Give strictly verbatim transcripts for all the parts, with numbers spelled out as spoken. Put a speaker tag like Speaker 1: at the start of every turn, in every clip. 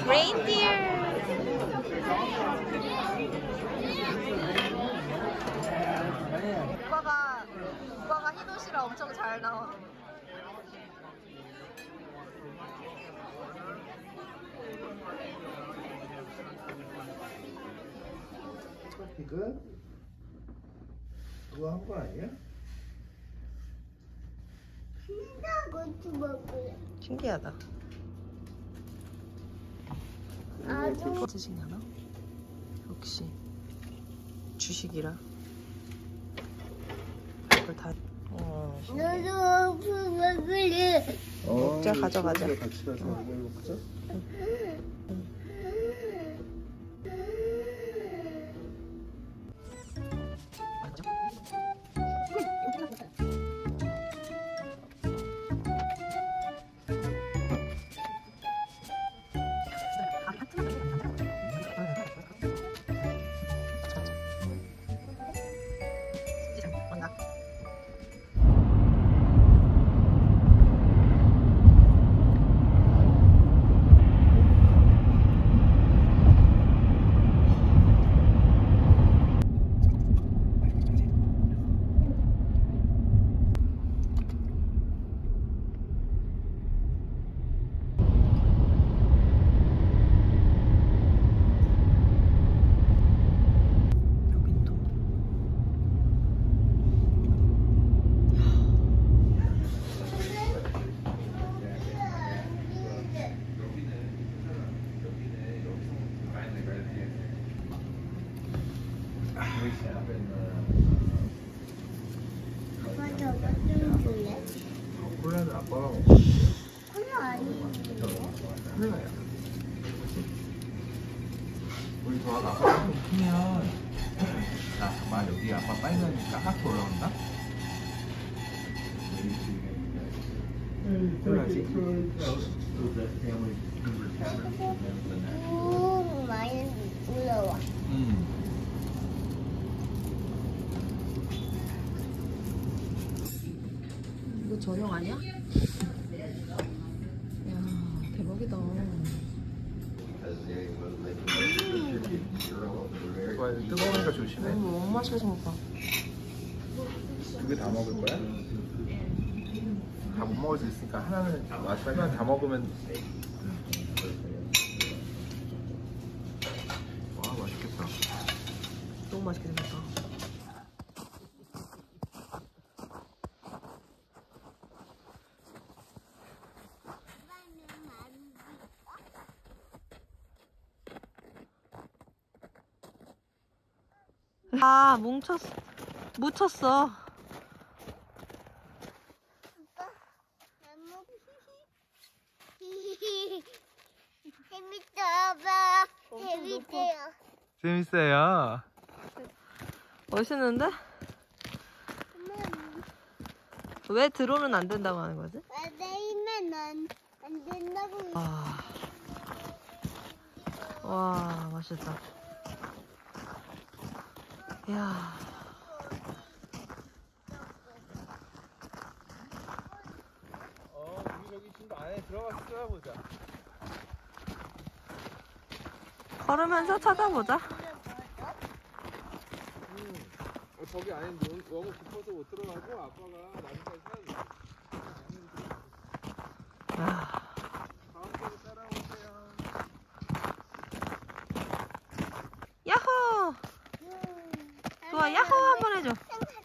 Speaker 1: 레인디어. 오빠가 오빠가 히도시라 엄청 잘 나와.
Speaker 2: 이거 그거 한 거 아니야?
Speaker 1: 신기하다.
Speaker 3: 아주
Speaker 1: 드시려나? 역시 주식이라 이걸 다. 어.
Speaker 3: 너도 그래.
Speaker 1: 먹자, 가져가자.
Speaker 2: 같이 가서 먹자.
Speaker 3: 아빠 저거 좀 줄래?
Speaker 2: 콜라는 아빠가 먹어.
Speaker 3: 콜라 아니에요?
Speaker 2: 콜라야. 우리 도아가 아빠 좀 크면 자, 봐봐 여기 아빠 빨간이 까맣게 올라온다. 콜라지?
Speaker 3: 음, 많이 올라와.
Speaker 2: 음.
Speaker 1: 이거 저녁 아니야? 이야, 대박이다.
Speaker 2: 좋아, 뜨거우니까 조심해.
Speaker 1: 음, 너무 맛있게 생겼다.
Speaker 2: 두 개 다 먹을 거야? 다 못 먹을 수 있으니까 하나는 마지막에 다 먹으면. 와, 맛있겠다.
Speaker 1: 너무 맛있게 생겼다. 아, 뭉쳤어. 묻혔어.
Speaker 3: 재밌다, 아빠. 재밌대요.
Speaker 2: 재밌어요.
Speaker 1: 멋있는데? 왜 드론은 안 된다고 하는 거지?
Speaker 3: 내일만 안, 안 된다고.
Speaker 1: 와, 와, 맛있다. 이야.
Speaker 2: 어, 우리 저기 지금 안에 들어가서 찾아보자.
Speaker 1: 걸으면서 찾아보자.
Speaker 2: 음, 어, 저기 안에 너무, 너무 깊어서 못 들어가고 아빠가 나중에 찾아줘.
Speaker 1: 야.
Speaker 2: 가운데로 따라오세요.
Speaker 1: 야호! 좋아, 야호 한번 해줘.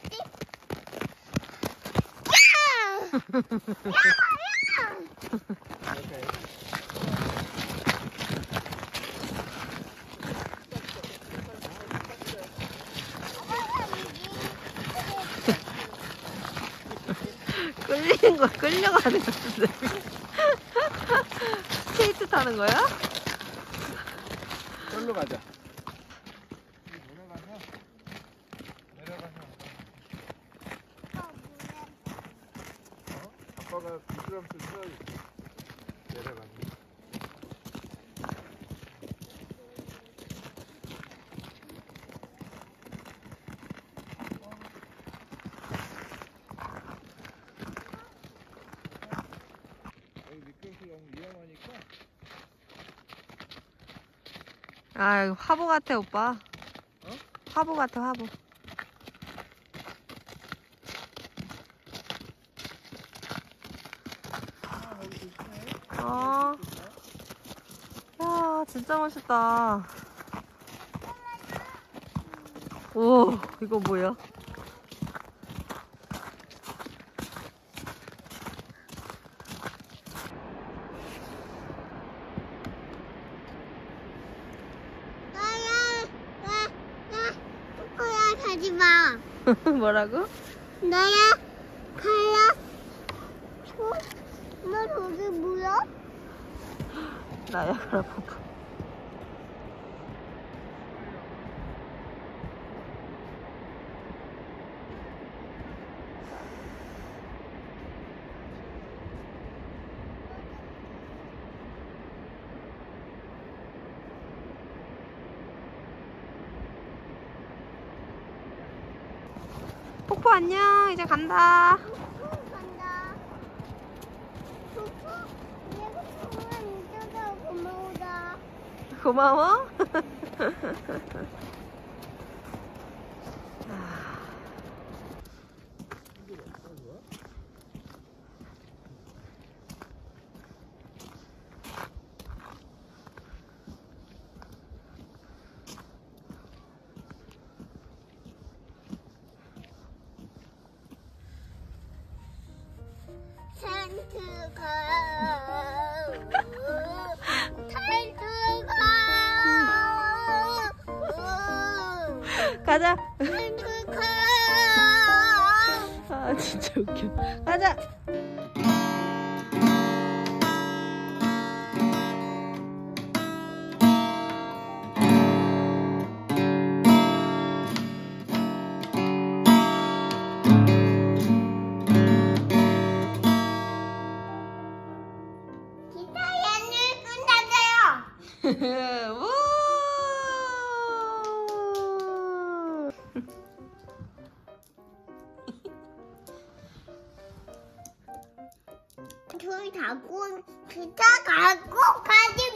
Speaker 2: 오케이.
Speaker 1: 끌리는 거, 끌려가는 거 같은데. 스케이트 타는 거야?
Speaker 2: 저기로 가자. 내려가서 내려가서 어? 아빠가 미끄럼틀 틀어줄게. 내려가서. 여기 미끄럼틀 너무 위험하니까
Speaker 1: 아, 이거 화보 같아, 오빠.
Speaker 2: 어?
Speaker 1: 화보 같아, 화보. 어. 야, 진짜 멋있다. 오, 이거 뭐야?
Speaker 3: 나야, 나, 나, 코코야 가지 마.
Speaker 1: 뭐라고?
Speaker 3: 나야, 가야. 어? 엄마 저기 뭐야?
Speaker 1: 나야가라 뽀뽀. 뽀뽀 안녕. 이제 간다.
Speaker 3: 코코 간다. 코코, 내가 정말 잊어서 고마우다.
Speaker 1: 고마워.
Speaker 3: 텐트가 텐트가
Speaker 1: 가자.
Speaker 3: 텐트가
Speaker 1: 아 진짜 웃겨. 가자.
Speaker 3: 기타연을 끝났어요.
Speaker 1: 우!
Speaker 3: 저희 다고 기타 갖고 가지